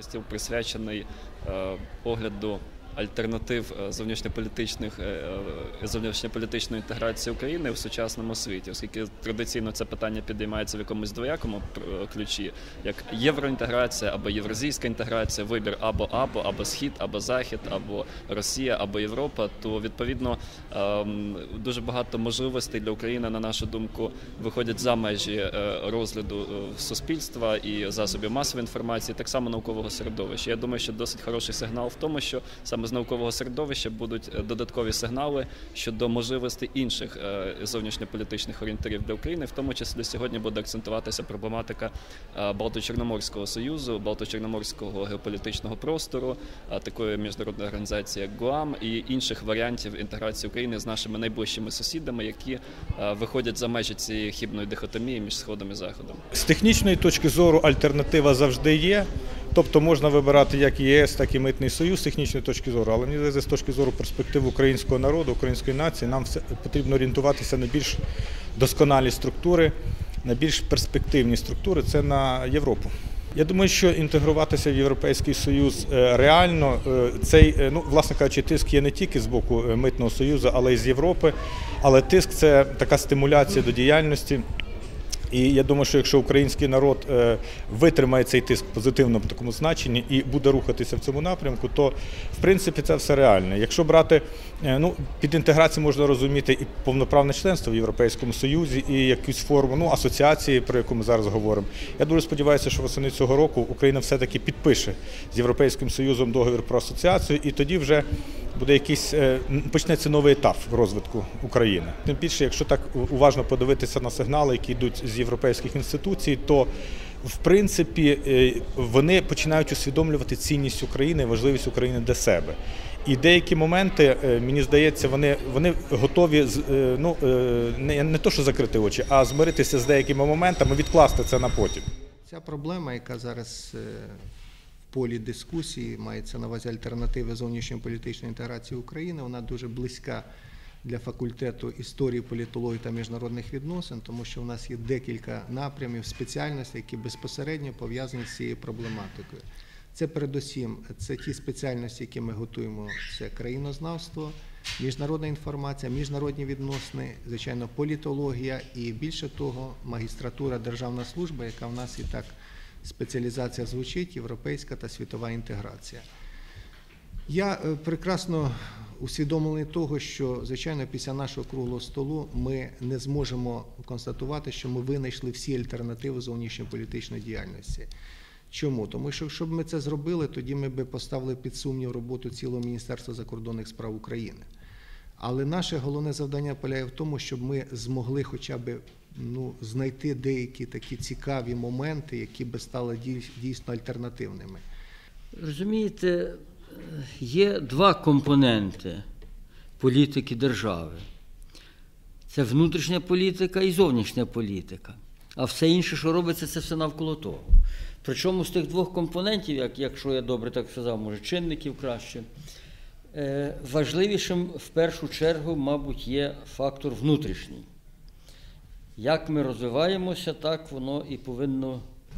стіл присвячений огляду альтернатив зовнішньополітичної інтеграції України в сучасному світі, оскільки традиційно це питання підіймається в якомусь двоякому ключі, як євроінтеграція або євразійська інтеграція, вибір або Схід, або Захід, або Росія, або Європа, то, відповідно, дуже багато можливостей для України, на нашу думку, виходять за межі розгляду суспільства і засобів масової інформації, так само наукового середовища. Я думаю, що досить хороший сигнал в тому, що саме з наукового середовища будуть додаткові сигнали щодо можливостей інших зовнішньополітичних орієнтирів для України. В тому числі сьогодні буде акцентуватися проблематика Балто-Чорноморського союзу, Балто-Чорноморського геополітичного простору, такої міжнародної організації, як ГУАМ, і інших варіантів інтеграції України з нашими найближчими сусідами, які виходять за межі цієї хибної дихотомії між Сходом і Заходом. З технічної точки зору альтернатива завжди є. Тобто можна вибирати як ЄС, так і Митний союз з технічної точки зору, але мені здається, з точки зору перспектив українського народу, української нації, нам потрібно орієнтуватися на більш досконалі структури, на більш перспективні структури – це на Європу. Я думаю, що інтегруватися в Європейський Союз реально, цей, власне кажучи, тиск є не тільки з боку Митного союзу, але й з Європи, але тиск – це така стимуляція до діяльності. І я думаю, що якщо український народ витримає цей тиск в позитивному такому значенні і буде рухатися в цьому напрямку, то, в принципі, це все реально. Якщо брати, під інтеграцією можна розуміти і повноправне членство в Європейському Союзі, і якусь форму, асоціації, про яку ми зараз говоримо. Я дуже сподіваюся, що восени цього року Україна все-таки підпише з Європейським Союзом договір про асоціацію, і тоді вже буде почнеться новий етап розвитку України. Тим більше, якщо так уважно подивитися на сигнали, які йдуть з європейських інституцій, то, в принципі, вони починають усвідомлювати цінність України, важливість України для себе. І деякі моменти, мені здається, вони готові не то, що закрити очі, а змиритися з деякими моментами, відкласти це на потім. Ця проблема, яка зараз в полі дискусії, мається на увазі альтернативи зовнішньополітичної інтеграції України, вона дуже близька для факультету історії, політології та міжнародних відносин, тому що у нас є декілька напрямів, спеціальностей, які безпосередньо пов'язані з цією проблематикою. Це передусім ті спеціальності, які ми готуємо, це країнознавство, міжнародна інформація, міжнародні відносини, звичайно, політологія і, більше того, магістратура, державна служба, яка в нас і так спеціалізація звучить, європейська та світова інтеграція. Я прекрасно усвідомлений того, що, звичайно, після нашого круглого столу ми не зможемо констатувати, що ми винайшли всі альтернативи зовнішньополітичної діяльності. Чому? Тому що, якщо б ми це зробили, тоді ми б поставили під сумнів роботу цілого Міністерства закордонних справ України. Але наше головне завдання полягає в тому, щоб ми змогли хоча б знайти деякі такі цікаві моменти, які б стали дійсно альтернативними. Розумієте, є два компоненти політики держави. Це внутрішня політика і зовнішня політика. А все інше, що робиться, це все навколо того. Причому з тих двох компонентів, якщо я добре так сказав, може чинників краще, важливішим в першу чергу, мабуть, є фактор внутрішній. Як ми розвиваємося, так воно і повинно,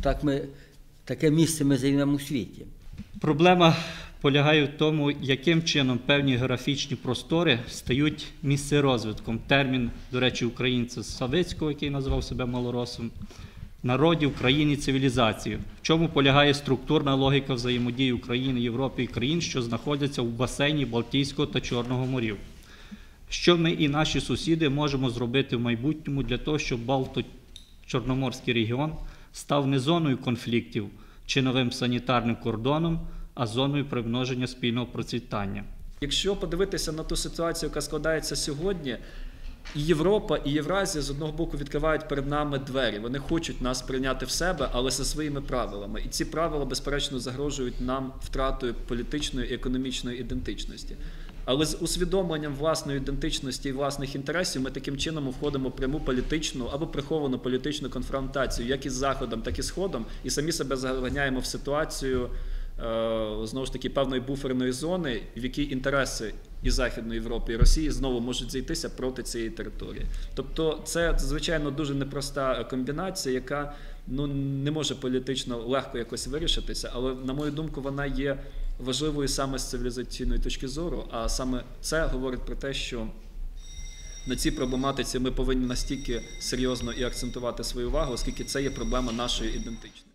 таке місце ми займемо у світі. Проблема полягає в тому, яким чином певні географічні простори стають місце розвитком. Термін, до речі, українця Савицького, який називав себе малоросом, народів, країн і цивілізації. В чому полягає структурна логіка взаємодії України, Європи і країн, що знаходяться в басейні Балтійського та Чорного морів. Що ми і наші сусіди можемо зробити в майбутньому для того, щоб Балто-Чорноморський регіон став не зоною конфліктів чи новим санітарним кордоном, а зоною примноження спільного процвітання. Якщо подивитися на ту ситуацію, яка складається сьогодні, і Європа, і Євразія з одного боку відкривають перед нами двері. Вони хочуть нас прийняти в себе, але за своїми правилами. І ці правила, безперечно, загрожують нам втратою політичної і економічної ідентичності. Але з усвідомленням власної ідентичності і власних інтересів ми таким чином входимо в пряму політичну або приховану політичну конфронтацію як із Заходом, так і Сходом, і самі себе заганяємо в ситуацію, знову ж таки, певної буферної зони, в якій інтереси і Західної Європи, і Росії знову можуть зійтися проти цієї території. Тобто це, звичайно, дуже непроста комбінація, яка не може політично легко якось вирішитися, але, на мою думку, вона є важливою саме з цивілізаційної точки зору, а саме це говорить про те, що на цій проблематиці ми повинні настільки серйозно і акцентувати свою увагу, оскільки це є проблема нашої ідентичності.